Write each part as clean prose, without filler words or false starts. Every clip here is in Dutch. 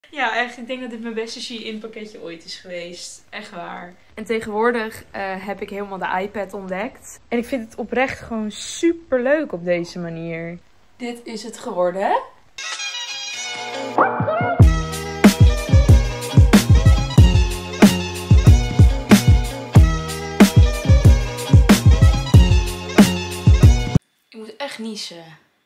Ja, echt. Ik denk dat dit mijn beste Shein pakketje ooit is geweest. Echt waar. En tegenwoordig heb ik helemaal de iPad ontdekt. En ik vind het oprecht gewoon super leuk op deze manier. Dit is het geworden. Ik moet echt niezen.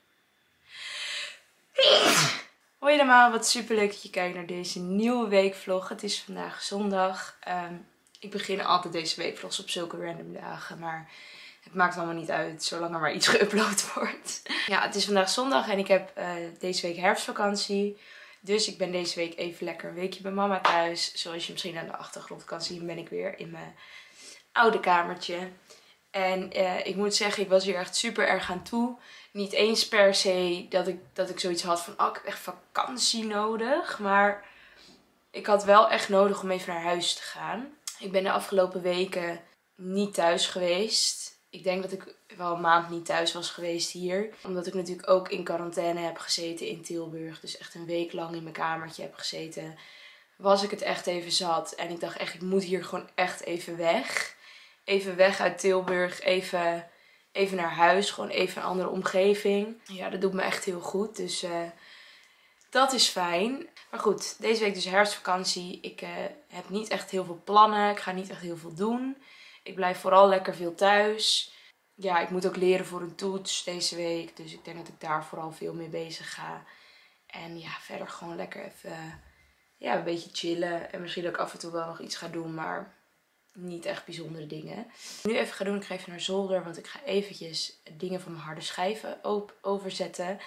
Hoi allemaal, wat super leuk dat je kijkt naar deze nieuwe weekvlog. Het is vandaag zondag. Ik begin altijd deze weekvlogs op zulke random dagen, maar het maakt allemaal niet uit zolang er maar iets geüpload wordt. Ja, het is vandaag zondag en ik heb deze week herfstvakantie. Dus ik ben deze week even lekker een weekje bij mama thuis. Zoals je misschien aan de achtergrond kan zien, ben ik weer in mijn oude kamertje. En ik moet zeggen, ik was hier echt super erg aan toe. Niet eens per se dat ik zoiets had van, oh, ik heb echt vakantie nodig. Maar ik had wel echt nodig om even naar huis te gaan. Ik ben de afgelopen weken niet thuis geweest. Ik denk dat ik wel een maand niet thuis was geweest hier. Omdat ik natuurlijk ook in quarantaine heb gezeten in Tilburg. Dus echt een week lang in mijn kamertje heb gezeten. Was ik het echt even zat. En ik dacht echt, ik moet hier gewoon echt even weg. Even weg uit Tilburg, even naar huis, gewoon even een andere omgeving. Ja, dat doet me echt heel goed, dus dat is fijn. Maar goed, deze week dus herfstvakantie. Ik heb niet echt heel veel plannen, ik ga niet echt heel veel doen. Ik blijf vooral lekker veel thuis. Ja, ik moet ook leren voor een toets deze week, dus ik denk dat ik daar vooral veel mee bezig ga. En ja, verder gewoon lekker even een beetje chillen. En misschien dat ik af en toe wel nog iets ga doen, maar niet echt bijzondere dingen. Wat ik nu even ga doen, ik ga even naar zolder, want ik ga eventjes dingen van mijn harde schijven overzetten.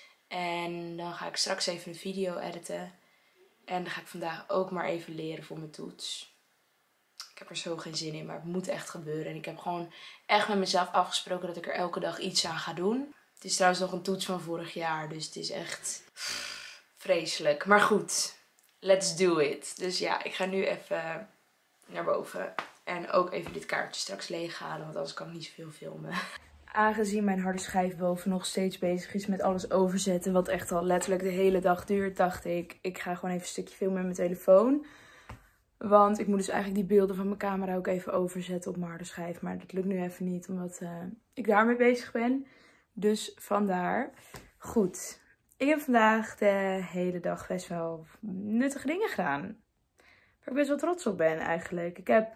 En dan ga ik straks even een video editen. En dan ga ik vandaag ook maar even leren voor mijn toets. Ik heb er zo geen zin in, maar het moet echt gebeuren. En ik heb gewoon echt met mezelf afgesproken dat ik er elke dag iets aan ga doen. Het is trouwens nog een toets van vorig jaar, dus het is echt vreselijk. Maar goed, let's do it. Dus ja, ik ga nu even naar boven. En ook even dit kaartje straks leeghalen, want anders kan ik niet zoveel filmen. Aangezien mijn harde schijf boven nog steeds bezig is met alles overzetten, wat echt al letterlijk de hele dag duurt, dacht ik ga gewoon even een stukje filmen met mijn telefoon. Want ik moet dus eigenlijk die beelden van mijn camera ook even overzetten op mijn harde schijf. Maar dat lukt nu even niet, omdat ik daarmee bezig ben. Dus vandaar. Goed. Ik heb vandaag de hele dag best wel nuttige dingen gedaan. Waar ik best wel trots op ben eigenlijk. Ik heb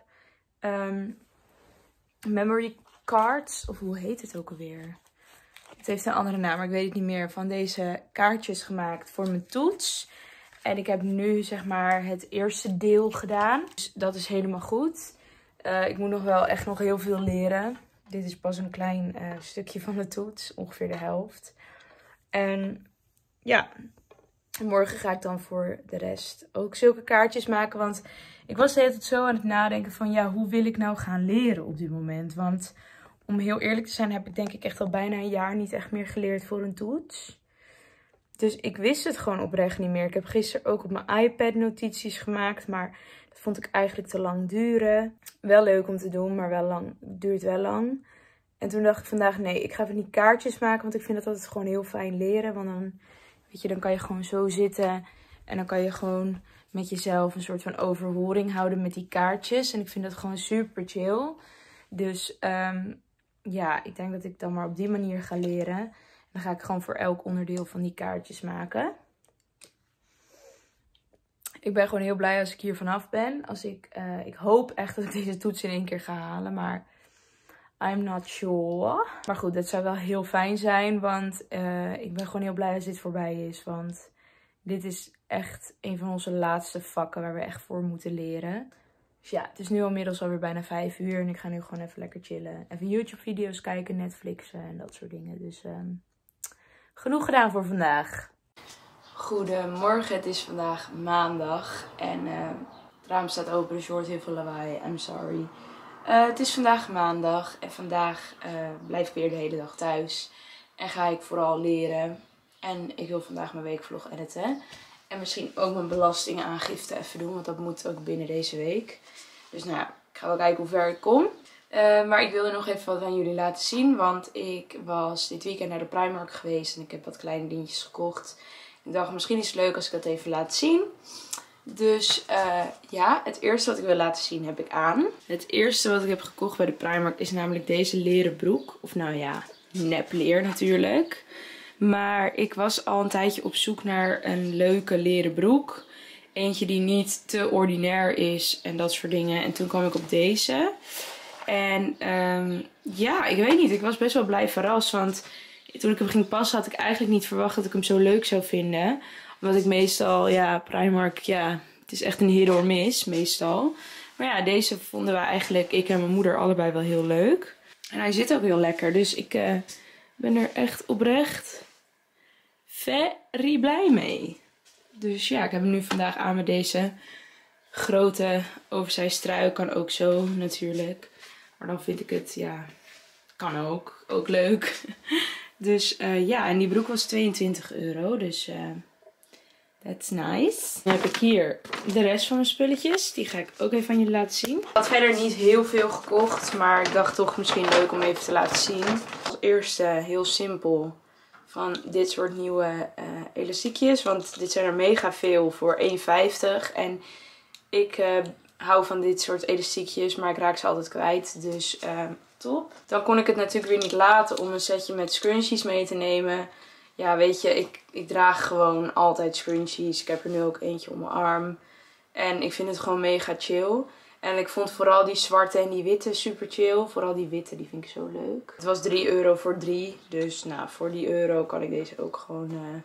memory cards, of hoe heet het ook alweer? Het heeft een andere naam, maar ik weet het niet meer. Van deze kaartjes gemaakt voor mijn toets. En ik heb nu zeg maar het eerste deel gedaan. Dus dat is helemaal goed. Ik moet nog wel echt nog heel veel leren. Dit is pas een klein stukje van de toets. Ongeveer de helft. En ja, morgen ga ik dan voor de rest ook zulke kaartjes maken. Want ik was de hele tijd zo aan het nadenken van ja, hoe wil ik nou gaan leren op dit moment? Want om heel eerlijk te zijn heb ik denk ik echt al bijna een jaar niet echt meer geleerd voor een toets. Dus ik wist het gewoon oprecht niet meer. Ik heb gisteren ook op mijn iPad notities gemaakt, maar dat vond ik eigenlijk te lang duren. Wel leuk om te doen, maar duurt wel lang. En toen dacht ik vandaag, nee, ik ga even niet kaartjes maken, want ik vind dat altijd gewoon heel fijn leren. Want dan, weet je, dan kan je gewoon zo zitten en dan kan je gewoon met jezelf een soort van overhoring houden met die kaartjes. En ik vind dat gewoon super chill. Dus ja, ik denk dat ik dan maar op die manier ga leren. Dan ga ik gewoon voor elk onderdeel van die kaartjes maken. Ik ben gewoon heel blij als ik hier vanaf ben. Ik hoop echt dat ik deze toets in één keer ga halen, maar I'm not sure. Maar goed, dat zou wel heel fijn zijn, want ik ben gewoon heel blij als dit voorbij is. Want dit is echt een van onze laatste vakken waar we echt voor moeten leren. Dus ja, het is nu inmiddels alweer bijna 5 uur en ik ga nu gewoon even lekker chillen. Even YouTube video's kijken, Netflixen en dat soort dingen. Dus genoeg gedaan voor vandaag. Goedemorgen, het is vandaag maandag en het raam staat open, dus je hoort heel veel lawaai. I'm sorry. Het is vandaag maandag en vandaag blijf ik weer de hele dag thuis. En ga ik vooral leren. En ik wil vandaag mijn weekvlog editen. En misschien ook mijn belastingaangifte even doen, want dat moet ook binnen deze week. Dus nou ja, ik ga wel kijken hoe ver ik kom. Maar ik wilde nog even wat aan jullie laten zien, want ik was dit weekend naar de Primark geweest en ik heb wat kleine dingetjes gekocht. Ik dacht, misschien is het leuk als ik dat even laat zien. Dus ja, het eerste wat ik wil laten zien heb ik aan. Het eerste wat ik heb gekocht bij de Primark is namelijk deze leren broek. Of nou ja, nepleer natuurlijk. Maar ik was al een tijdje op zoek naar een leuke leren broek. Eentje die niet te ordinair is en dat soort dingen. En toen kwam ik op deze. En ja, ik weet niet. Ik was best wel blij verrast. Want toen ik hem ging passen had ik eigenlijk niet verwacht dat ik hem zo leuk zou vinden. Omdat ik meestal, ja, Primark, ja, het is echt een hit or miss meestal. Maar ja, deze vonden we eigenlijk, ik en mijn moeder, allebei wel heel leuk. En hij zit ook heel lekker. Dus ik ben er echt oprecht very blij mee. Dus ja, ik heb hem nu vandaag aan met deze grote oversized trui. Kan ook zo natuurlijk. Maar dan vind ik het, ja, kan ook leuk. Dus ja, en die broek was €22. Dus that's nice. Dan heb ik hier de rest van mijn spulletjes. Die ga ik ook even aan jullie laten zien. Ik had verder niet heel veel gekocht. Maar ik dacht toch misschien leuk om even te laten zien. Als eerste heel simpel van dit soort nieuwe elastiekjes. Want dit zijn er mega veel voor €1,50. En ik hou van dit soort elastiekjes. Maar ik raak ze altijd kwijt. Dus top. Dan kon ik het natuurlijk weer niet laten om een setje met scrunchies mee te nemen. Ja, weet je, ik draag gewoon altijd scrunchies. Ik heb er nu ook eentje om mijn arm. En ik vind het gewoon mega chill. En ik vond vooral die zwarte en die witte super chill. Vooral die witte, die vind ik zo leuk. Het was €3 voor 3. Dus nou, voor die euro kan ik deze ook gewoon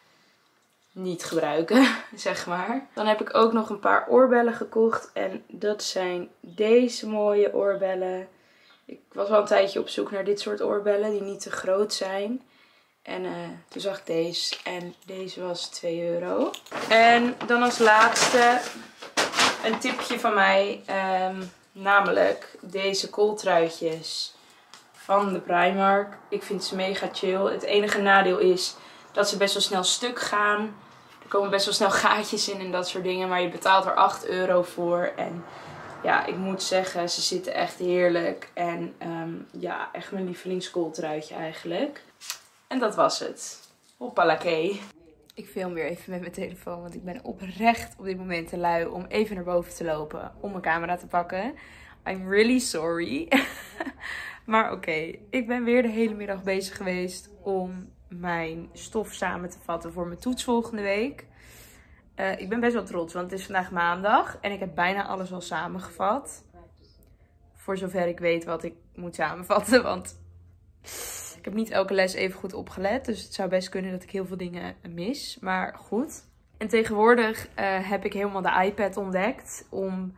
niet gebruiken, zeg maar. Dan heb ik ook nog een paar oorbellen gekocht. En dat zijn deze mooie oorbellen. Ik was al een tijdje op zoek naar dit soort oorbellen die niet te groot zijn. En toen zag ik deze. En deze was €2. En dan als laatste een tipje van mij. Namelijk deze kooltruitjes van de Primark. Ik vind ze mega chill. Het enige nadeel is dat ze best wel snel stuk gaan. Er komen best wel snel gaatjes in en dat soort dingen. Maar je betaalt er €8 voor. En ja, ik moet zeggen, ze zitten echt heerlijk. En ja, echt mijn lievelingskooltruitje eigenlijk. En dat was het. Hoppalakee. Ik film weer even met mijn telefoon, want ik ben oprecht op dit moment te lui om even naar boven te lopen om mijn camera te pakken. I'm really sorry. Maar oké, ik ben weer de hele middag bezig geweest om mijn stof samen te vatten voor mijn toets volgende week. Ik ben best wel trots, want het is vandaag maandag en ik heb bijna alles al samengevat. Voor zover ik weet wat ik moet samenvatten, want ik heb niet elke les even goed opgelet. Dus het zou best kunnen dat ik heel veel dingen mis. Maar goed. En tegenwoordig heb ik helemaal de iPad ontdekt om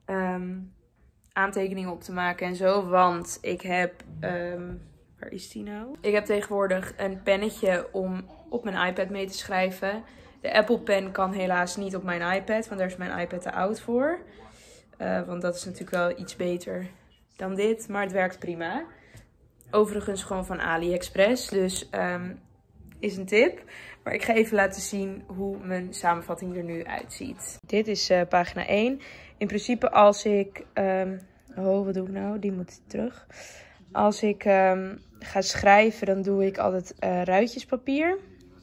aantekeningen op te maken en zo. Want ik heb... waar is die nou? Ik heb tegenwoordig een pennetje om op mijn iPad mee te schrijven. De Apple Pen kan helaas niet op mijn iPad, want daar is mijn iPad te oud voor. Want dat is natuurlijk wel iets beter dan dit, maar het werkt prima. Overigens gewoon van AliExpress, dus is een tip. Maar ik ga even laten zien hoe mijn samenvatting er nu uitziet. Dit is pagina 1. In principe als ik... oh, wat doe ik nou? Die moet terug. Als ik ga schrijven, dan doe ik altijd ruitjespapier.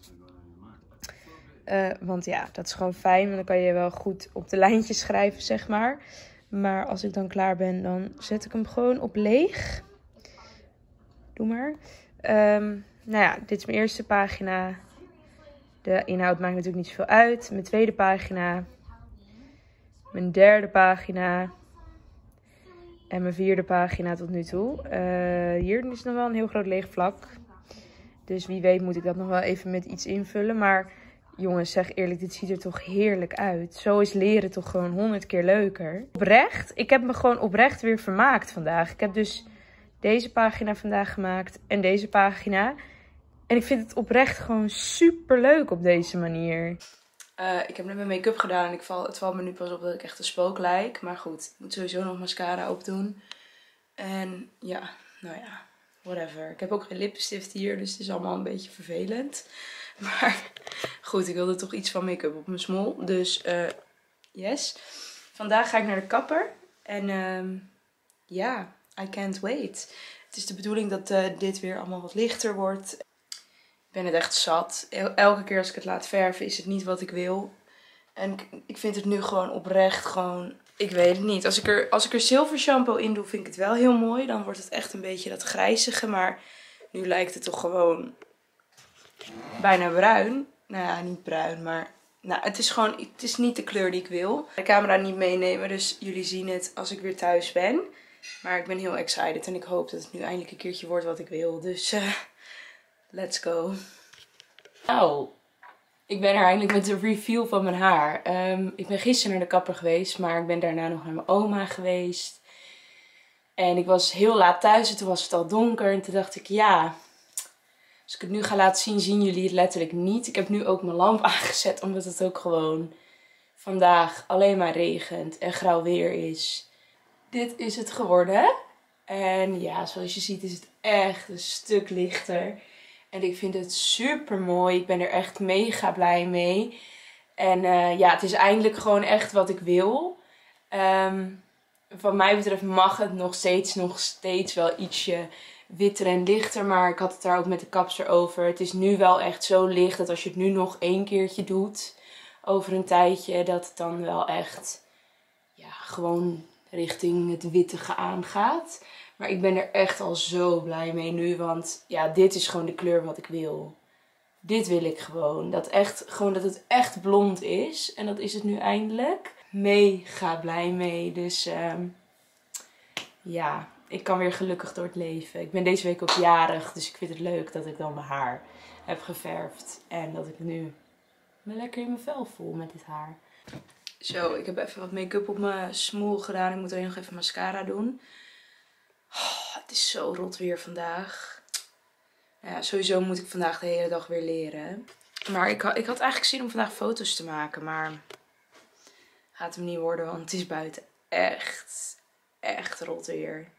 Want ja, dat is gewoon fijn. Want dan kan je wel goed op de lijntjes schrijven, zeg maar. Maar als ik dan klaar ben, dan zet ik hem gewoon op leeg. Doe maar. Nou ja, dit is mijn eerste pagina. De inhoud maakt natuurlijk niet zoveel uit. Mijn tweede pagina. Mijn derde pagina. En mijn vierde pagina tot nu toe. Hier is nog wel een heel groot leeg vlak. Dus wie weet moet ik dat nog wel even met iets invullen. Maar jongens, zeg eerlijk, dit ziet er toch heerlijk uit. Zo is leren toch gewoon 100 keer leuker. Oprecht, ik heb me gewoon oprecht weer vermaakt vandaag. Ik heb dus deze pagina vandaag gemaakt en deze pagina. En ik vind het oprecht gewoon super leuk op deze manier. Ik heb net mijn make-up gedaan en het valt me nu pas op dat ik echt een spook lijk. Maar goed, ik moet sowieso nog mascara opdoen. En ja, nou ja, whatever. Ik heb ook geen lippenstift hier, dus het is allemaal een beetje vervelend. Maar goed, ik wilde toch iets van make-up op mijn smol. Dus yes. Vandaag ga ik naar de kapper. En ja, I can't wait. Het is de bedoeling dat dit weer allemaal wat lichter wordt. Ik ben het echt zat. Elke keer als ik het laat verven is het niet wat ik wil. En ik vind het nu gewoon oprecht gewoon... Ik weet het niet. Als ik er zilver shampoo in doe, vind ik het wel heel mooi. Dan wordt het echt een beetje dat grijzige. Maar nu lijkt het toch gewoon bijna bruin. Nou ja, niet bruin, maar... Nou, het is niet de kleur die ik wil. De camera niet meenemen, dus jullie zien het als ik weer thuis ben. Maar ik ben heel excited en ik hoop dat het nu eindelijk een keertje wordt wat ik wil. Dus let's go. Nou, ik ben er eindelijk met de reveal van mijn haar. Ik ben gisteren naar de kapper geweest, maar ik ben daarna nog naar mijn oma geweest. En ik was heel laat thuis en toen was het al donker. En toen dacht ik, ja, als ik het nu ga laten zien, zien jullie het letterlijk niet. Ik heb nu ook mijn lamp aangezet, omdat het ook gewoon vandaag alleen maar regent en grauw weer is. Dit is het geworden. En ja, zoals je ziet is het echt een stuk lichter. En ik vind het super mooi. Ik ben er echt mega blij mee. En ja, het is eindelijk gewoon echt wat ik wil. Wat mij betreft mag het nog steeds wel ietsje witter en lichter. Maar ik had het daar ook met de kapster over. Het is nu wel echt zo licht dat als je het nu nog 1 keertje doet over een tijdje, dat het dan wel echt ja, gewoon richting het wittige aangaat. Maar ik ben er echt al zo blij mee nu. Want ja, dit is gewoon de kleur wat ik wil. Dit wil ik gewoon. Dat het echt blond is. En dat is het nu eindelijk. Mega blij mee. Dus ja, ik kan weer gelukkig door het leven. Ik ben deze week ook jarig. Dus ik vind het leuk dat ik dan mijn haar heb geverfd. En dat ik nu me lekker in mijn vel voel met dit haar. Zo, ik heb even wat make-up op mijn smoel gedaan. Ik moet alleen nog even mascara doen. Oh, het is zo rot weer vandaag. Ja, sowieso moet ik vandaag de hele dag weer leren. Maar ik had eigenlijk zin om vandaag foto's te maken. Maar gaat hem niet worden, want het is buiten echt rot weer.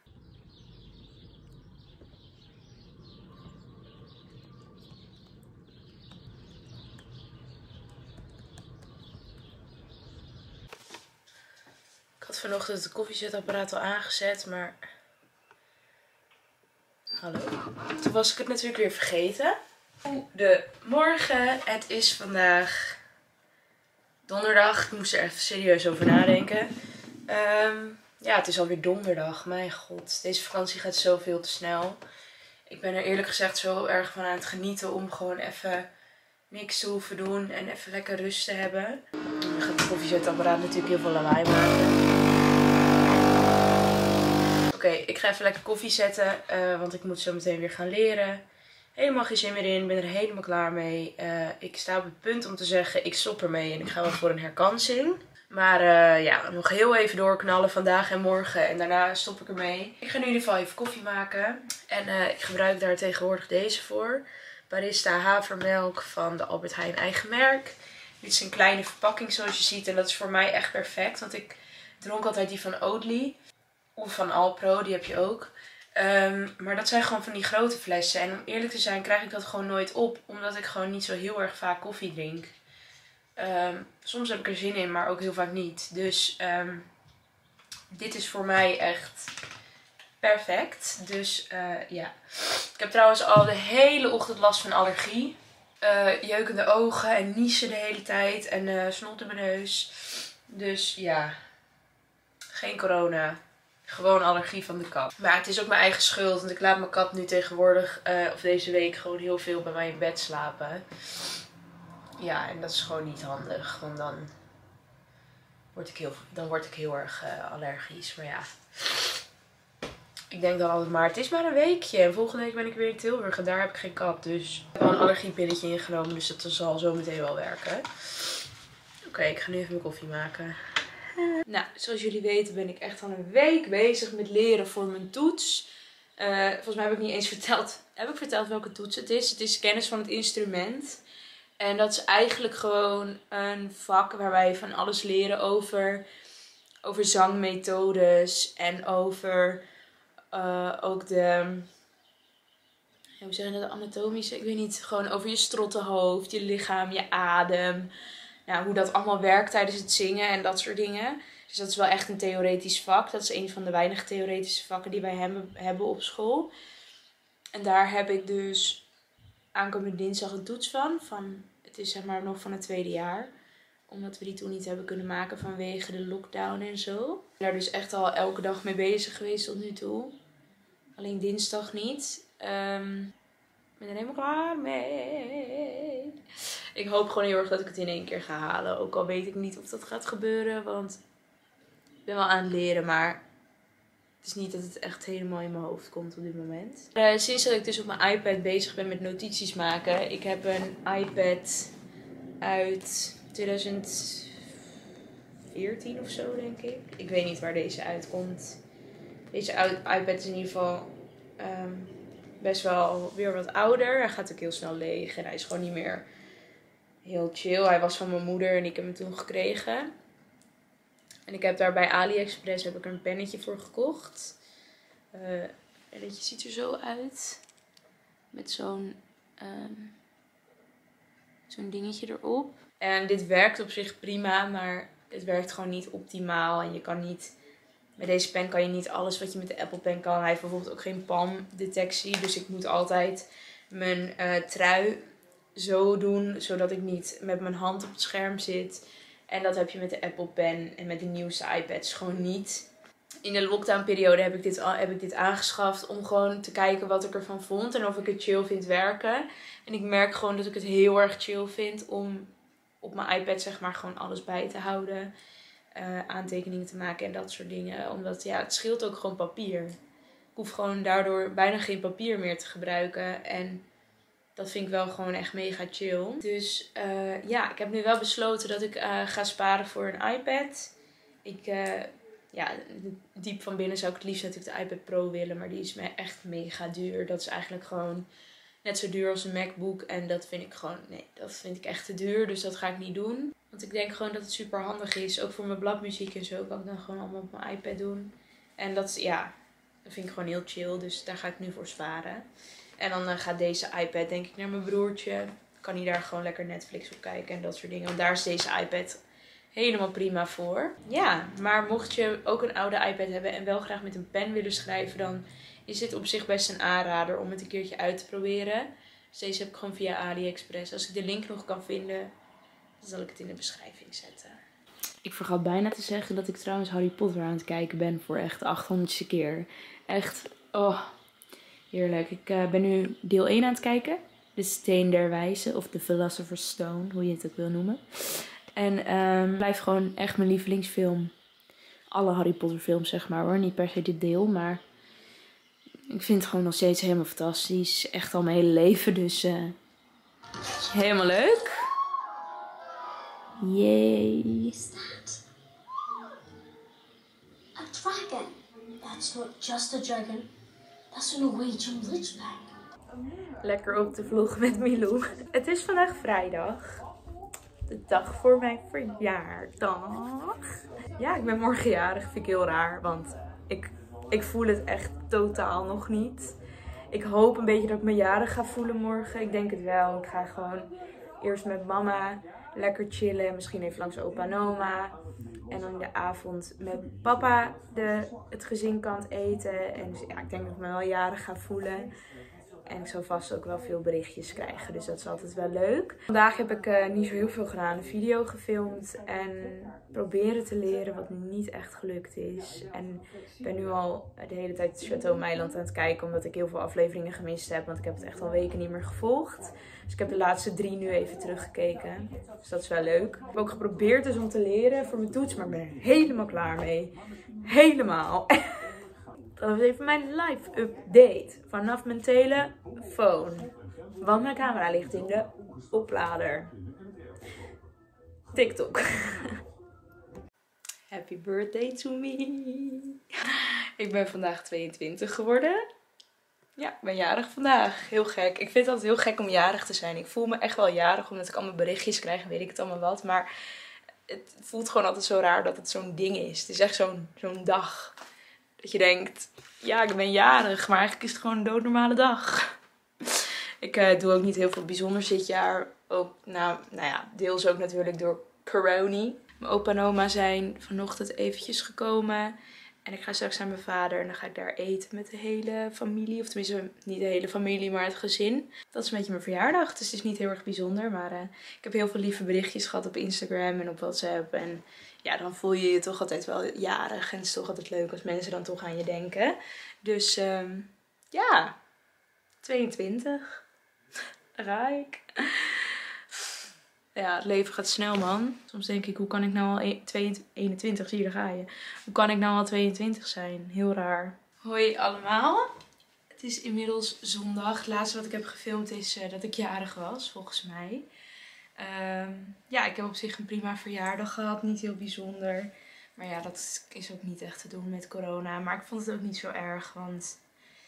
Ik had vanochtend het koffiezetapparaat al aangezet, maar... Hallo. Toen was ik het natuurlijk weer vergeten. Goedemorgen. Het is vandaag donderdag. Ik moest er even serieus over nadenken. Ja, het is alweer donderdag. Mijn god. Deze vakantie gaat zoveel te snel. Ik ben er eerlijk gezegd zo erg van aan het genieten om gewoon even niks te hoeven doen. En even lekker rust te hebben. Dan gaat het koffiezetapparaat natuurlijk heel veel lawaai maken. Oké, ik ga even lekker koffie zetten, want ik moet zo meteen weer gaan leren. Helemaal geen zin meer in, ben er helemaal klaar mee. Ik sta op het punt om te zeggen, ik stop ermee en ik ga wel voor een herkansing. Maar ja, nog heel even doorknallen vandaag en morgen en daarna stop ik ermee. Ik ga nu in ieder geval even koffie maken en ik gebruik daar tegenwoordig deze voor. Barista havermelk van de Albert Heijn eigen merk. Dit is een kleine verpakking zoals je ziet en dat is voor mij echt perfect, want ik dronk altijd die van Oatly. Of van Alpro, die heb je ook. Maar dat zijn gewoon van die grote flessen. En om eerlijk te zijn krijg ik dat gewoon nooit op. Omdat ik gewoon niet zo heel erg vaak koffie drink. Soms heb ik er zin in, maar ook heel vaak niet. Dus dit is voor mij echt perfect. Dus ja. Ik heb trouwens al de hele ochtend last van allergie. Jeukende ogen en niezen de hele tijd. En snot in mijn neus. Dus ja. Geen corona. Gewoon allergie van de kat. Maar het is ook mijn eigen schuld. Want ik laat mijn kat nu tegenwoordig, of deze week, gewoon heel veel bij mij in bed slapen. Ja, en dat is gewoon niet handig. Want dan word ik heel erg allergisch. Maar ja. Ik denk dan altijd maar, het is maar een weekje. En volgende week ben ik weer in Tilburg. En daar heb ik geen kat. Dus ik heb al een allergiepilletje ingenomen. Dus dat zal zo meteen wel werken. Oké, ik ga nu even mijn koffie maken. Nou, zoals jullie weten ben ik echt al een week bezig met leren voor mijn toets. Volgens mij heb ik niet eens verteld. Heb ik verteld welke toets het is? Het is kennis van het instrument. En dat is eigenlijk gewoon een vak waar wij van alles leren over zangmethodes. En over ook de... hoe zeg je dat? De anatomische? Ik weet niet. Gewoon over je strottenhoofd, je lichaam, je adem. Nou, hoe dat allemaal werkt tijdens het zingen en dat soort dingen. Dus dat is wel echt een theoretisch vak. Dat is een van de weinige theoretische vakken die wij hebben op school. En daar heb ik dus aankomende dinsdag een toets van. Het is zeg maar nog van het tweede jaar. Omdat we die toen niet hebben kunnen maken vanwege de lockdown en zo. Ik ben daar dus echt al elke dag mee bezig geweest tot nu toe. Alleen dinsdag niet. Ik ben er helemaal klaar mee. Ik hoop gewoon heel erg dat ik het in één keer ga halen. Ook al weet ik niet of dat gaat gebeuren. Want ik ben wel aan het leren, maar het is niet dat het echt helemaal in mijn hoofd komt op dit moment. Sinds dat ik dus op mijn iPad bezig ben met notities maken. Ik heb een iPad uit 2014 of zo, denk ik. Ik weet niet waar deze uitkomt. Deze iPad is in ieder geval best wel weer wat ouder. Hij gaat ook heel snel leeg en hij is gewoon niet meer heel chill. Hij was van mijn moeder en ik heb hem toen gekregen. En ik heb daar bij AliExpress heb ik er een pennetje voor gekocht. Het pennetje ziet er zo uit. Met zo'n dingetje erop. En dit werkt op zich prima, maar het werkt gewoon niet optimaal. En je kan niet, met deze pen kan je niet alles wat je met de Apple Pen kan. Hij heeft bijvoorbeeld ook geen palmdetectie. Dus ik moet altijd mijn trui zo doen, zodat ik niet met mijn hand op het scherm zit. En dat heb je met de Apple Pen en met de nieuwste iPads gewoon niet. In de lockdown-periode heb ik dit aangeschaft om gewoon te kijken wat ik ervan vond. En of ik het chill vind werken. En ik merk gewoon dat ik het heel erg chill vind om op mijn iPad zeg maar gewoon alles bij te houden. Aantekeningen te maken en dat soort dingen. Omdat ja, het scheelt ook gewoon papier. Ik hoef gewoon daardoor bijna geen papier meer te gebruiken. En dat vind ik wel gewoon echt mega chill. Dus ja, ik heb nu wel besloten dat ik ga sparen voor een iPad. Ja, diep van binnen zou ik het liefst natuurlijk de iPad Pro willen. Maar die is me echt mega duur. Dat is eigenlijk gewoon net zo duur als een MacBook. En dat vind ik gewoon, nee, dat vind ik echt te duur. Dus dat ga ik niet doen. Want ik denk gewoon dat het super handig is. Ook voor mijn bladmuziek en zo kan ik dan gewoon allemaal op mijn iPad doen. En dat, ja, dat vind ik gewoon heel chill. Dus daar ga ik nu voor sparen. En dan gaat deze iPad denk ik naar mijn broertje. Kan hij daar gewoon lekker Netflix op kijken en dat soort dingen. Want daar is deze iPad helemaal prima voor. Ja, maar mocht je ook een oude iPad hebben en wel graag met een pen willen schrijven, dan is dit op zich best een aanrader om het een keertje uit te proberen. Dus deze heb ik gewoon via AliExpress. Als ik de link nog kan vinden, dan zal ik het in de beschrijving zetten. Ik vergat bijna te zeggen dat ik trouwens Harry Potter aan het kijken ben voor echt de 800ste keer. Echt, oh, heerlijk. Ik ben nu deel 1 aan het kijken. De Steen der Wijze, of The Philosopher's Stone, hoe je het ook wil noemen. En blijft gewoon echt mijn lievelingsfilm. Alle Harry Potter films zeg maar hoor. Niet per se dit deel, maar ik vind het gewoon nog steeds helemaal fantastisch. Echt al mijn hele leven, dus helemaal leuk. Yay. Is that a dragon? That's not just a dragon. That's a Norwegian ridgeback. Lekker op de vlog met Milou. Het is vandaag vrijdag. De dag voor mijn verjaardag. Ja, ik ben morgen jarig. Vind ik heel raar, want ik voel het echt totaal nog niet. Ik hoop een beetje dat ik me jarig ga voelen morgen. Ik denk het wel. Ik ga gewoon eerst met mama lekker chillen. Misschien even langs opa en oma. En dan in de avond met papa het gezinkant eten. En dus, ja, ik denk dat ik me wel jarig ga voelen. En ik zal vast ook wel veel berichtjes krijgen. Dus dat is altijd wel leuk. Vandaag heb ik niet zo heel veel gedaan. Een video gefilmd. En proberen te leren wat niet echt gelukt is. En ik ben nu al de hele tijd Château Meiland aan het kijken. Omdat ik heel veel afleveringen gemist heb. Want ik heb het echt al weken niet meer gevolgd. Dus ik heb de laatste 3 nu even teruggekeken. Dus dat is wel leuk. Ik heb ook geprobeerd dus om te leren voor mijn toets. Maar ik ben er helemaal klaar mee. Helemaal. Dat was even mijn live update vanaf mijn telefoon. Want mijn camera ligt in de oplader. TikTok. Happy birthday to me. Ik ben vandaag 22 geworden. Ja, ik ben jarig vandaag. Heel gek. Ik vind het altijd heel gek om jarig te zijn. Ik voel me echt wel jarig omdat ik allemaal berichtjes krijg en weet ik het allemaal wat. Maar het voelt gewoon altijd zo raar dat het zo'n ding is. Het is echt zo'n dag. Dat je denkt, ja, ik ben jarig, maar eigenlijk is het gewoon een doodnormale dag. Ik doe ook niet heel veel bijzonders dit jaar. Ook, nou ja, deels ook natuurlijk door corona. Mijn opa en oma zijn vanochtend eventjes gekomen. En ik ga straks naar mijn vader en dan ga ik daar eten met de hele familie. Of tenminste, niet de hele familie, maar het gezin. Dat is een beetje mijn verjaardag. Dus het is niet heel erg bijzonder. Maar ik heb heel veel lieve berichtjes gehad op Instagram en op WhatsApp. En ja, dan voel je je toch altijd wel jarig. En het is toch altijd leuk als mensen dan toch aan je denken. Dus ja, 22. Rijk. Ja, het leven gaat snel, man. Soms denk ik, hoe kan ik nou al 21, zie je, daar ga je. Hoe kan ik nou al 22 zijn? Heel raar. Hoi allemaal. Het is inmiddels zondag. Het laatste wat ik heb gefilmd is dat ik jarig was, volgens mij. Ja, ik heb op zich een prima verjaardag gehad. Niet heel bijzonder. Maar ja, dat is ook niet echt te doen met corona. Maar ik vond het ook niet zo erg, want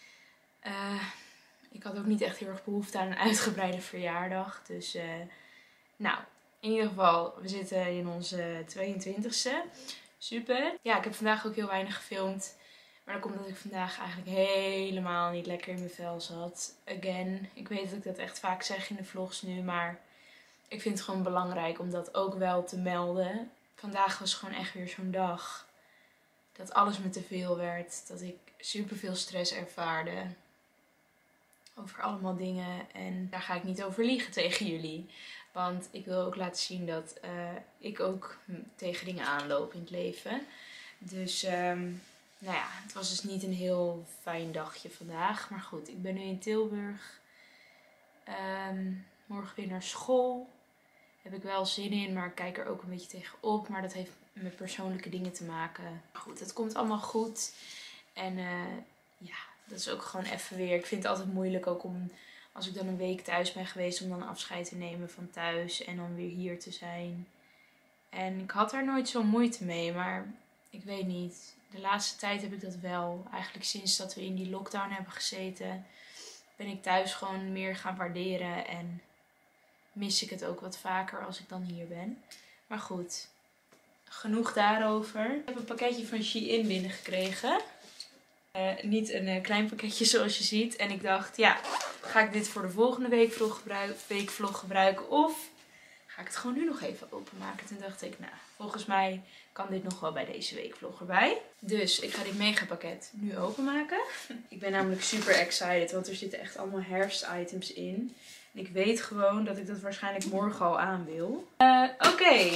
ik had ook niet echt heel erg behoefte aan een uitgebreide verjaardag. Dus nou, in ieder geval, we zitten in onze 22e. Super. Ja, ik heb vandaag ook heel weinig gefilmd. Maar dat komt omdat ik vandaag eigenlijk helemaal niet lekker in mijn vel zat. Again, ik weet dat ik dat echt vaak zeg in de vlogs nu, maar ik vind het gewoon belangrijk om dat ook wel te melden. Vandaag was gewoon echt weer zo'n dag dat alles me te veel werd. Dat ik super veel stress ervaarde over allemaal dingen. En daar ga ik niet over liegen tegen jullie. Want ik wil ook laten zien dat ik ook tegen dingen aanloop in het leven. Dus nou ja, het was dus niet een heel fijn dagje vandaag. Maar goed, ik ben nu in Tilburg. Morgen weer naar school. Heb ik wel zin in, maar ik kijk er ook een beetje tegenop. Maar dat heeft met persoonlijke dingen te maken. Goed, het komt allemaal goed. En ja, dat is ook gewoon even weer. Ik vind het altijd moeilijk ook om, als ik dan een week thuis ben geweest, om dan afscheid te nemen van thuis. En dan weer hier te zijn. En ik had daar nooit zo moeite mee, maar ik weet niet. De laatste tijd heb ik dat wel. Eigenlijk sinds dat we in die lockdown hebben gezeten, ben ik thuis gewoon meer gaan waarderen. En mis ik het ook wat vaker als ik dan hier ben. Maar goed, genoeg daarover. Ik heb een pakketje van Shein binnengekregen. Niet een klein pakketje zoals je ziet. En ik dacht, ja, ga ik dit voor de volgende weekvlog gebruiken? Of ga ik het gewoon nu nog even openmaken? Toen dacht ik, nou, volgens mij kan dit nog wel bij deze weekvlog erbij. Dus ik ga dit megapakket nu openmaken. Ik ben namelijk super excited, want er zitten echt allemaal herfstitems in. En ik weet gewoon dat ik dat waarschijnlijk morgen al aan wil. Oké.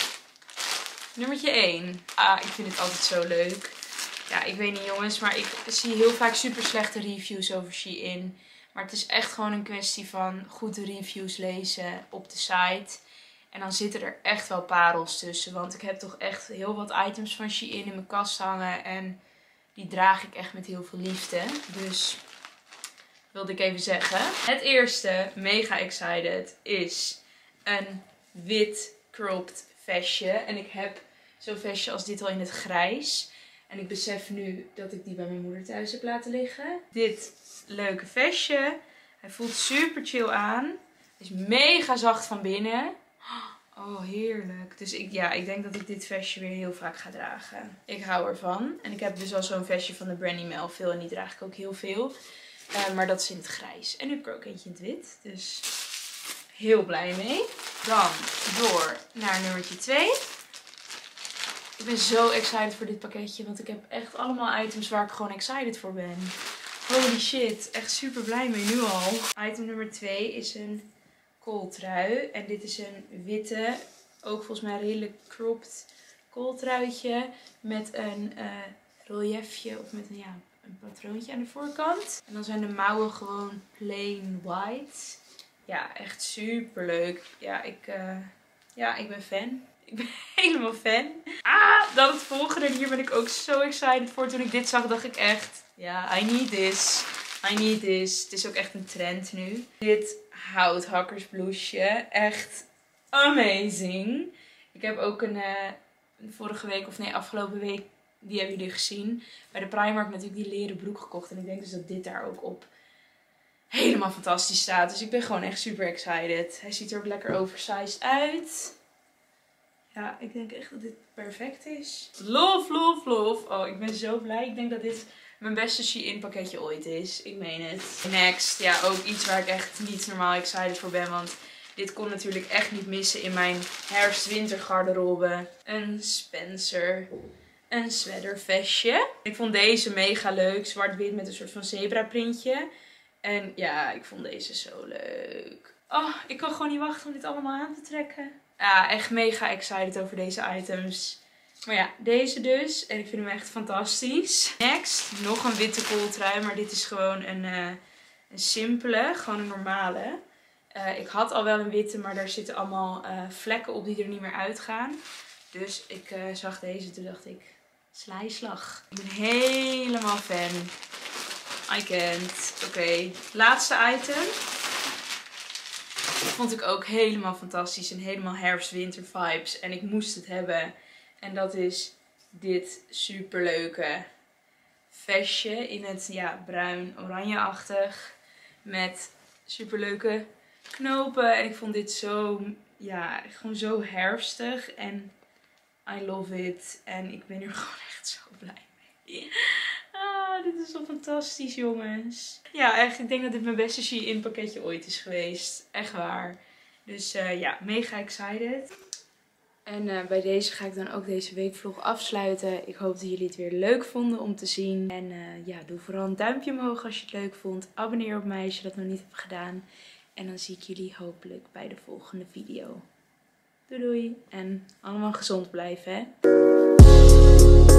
Nummertje 1. Ah, ik vind het altijd zo leuk. Ja, ik weet niet jongens, maar ik zie heel vaak super slechte reviews over Shein. Maar het is echt gewoon een kwestie van goede reviews lezen op de site. En dan zitten er echt wel parels tussen. Want ik heb toch echt heel wat items van Shein in mijn kast hangen. En die draag ik echt met heel veel liefde. Dus wilde ik even zeggen. Het eerste, mega excited, is een wit cropped vestje. En ik heb zo'n vestje als dit al in het grijs. En ik besef nu dat ik die bij mijn moeder thuis heb laten liggen. Dit leuke vestje. Hij voelt super chill aan. Hij is mega zacht van binnen. Oh, heerlijk. Dus ik denk dat ik dit vestje weer heel vaak ga dragen. Ik hou ervan. En ik heb dus al zo'n vestje van de Brandy Melville. En die draag ik ook heel veel. Maar dat is in het grijs. En nu heb ik er ook eentje in het wit. Dus heel blij mee. Dan door naar nummertje 2. Ik ben zo excited voor dit pakketje. Want ik heb echt allemaal items waar ik gewoon excited voor ben. Holy shit. Echt super blij mee nu al. Item nummer 2 is een kooltrui. En dit is een witte, ook volgens mij redelijk cropped kooltruitje. Met een reliefje of met een patroontje aan de voorkant. En dan zijn de mouwen gewoon plain white. Ja, echt super leuk. Ja, ik ben fan. Ik ben helemaal fan. Dan het volgende. En hier ben ik ook zo excited voor. Toen ik dit zag, dacht ik echt, ja, I need this. I need this. Het is ook echt een trend nu. Dit houthakkersblouseje. Echt amazing. Ik heb ook een vorige week, of nee, afgelopen week, die hebben jullie gezien. Bij de Primark natuurlijk die leren broek gekocht. En ik denk dus dat dit daar ook op helemaal fantastisch staat. Dus ik ben gewoon echt super excited. Hij ziet er ook lekker oversized uit. Ja, ik denk echt dat dit perfect is. Love, love, love. Oh, ik ben zo blij. Ik denk dat dit mijn beste Shein pakketje ooit is. Ik meen het. Next. Ja, ook iets waar ik echt niet normaal excited voor ben. Want dit kon natuurlijk echt niet missen in mijn herfst-winter garderobe. Een Spencer een sweatervestje. Ik vond deze mega leuk. Zwart-wit met een soort van zebra printje. En ja, ik vond deze zo leuk. Oh, ik kan gewoon niet wachten om dit allemaal aan te trekken. Ja, echt mega excited over deze items. Maar ja, deze dus. En ik vind hem echt fantastisch. Next, nog een witte kooltrui. Maar dit is gewoon een simpele, gewoon een normale. Ik had al wel een witte, maar daar zitten allemaal vlekken op die er niet meer uitgaan. Dus ik zag deze, toen dacht ik, sla je slag. Ik ben helemaal fan. I can't. Oké, laatste item. Vond ik ook helemaal fantastisch en helemaal herfst-winter vibes. En ik moest het hebben. En dat is dit superleuke vestje in het bruin-oranje-achtig. Met superleuke knopen. En ik vond dit zo, ja, gewoon zo herfstig. En I love it. En ik ben er gewoon echt zo blij mee. Ah, dit is zo fantastisch, jongens. Ja, echt. Ik denk dat dit mijn beste Shein pakketje ooit is geweest. Echt waar. Dus ja, mega excited. En bij deze ga ik dan ook deze weekvlog afsluiten. Ik hoop dat jullie het weer leuk vonden om te zien. En ja, doe vooral een duimpje omhoog als je het leuk vond. Abonneer op mij als je dat nog niet hebt gedaan. En dan zie ik jullie hopelijk bij de volgende video. Doei doei. En allemaal gezond blijven, hè.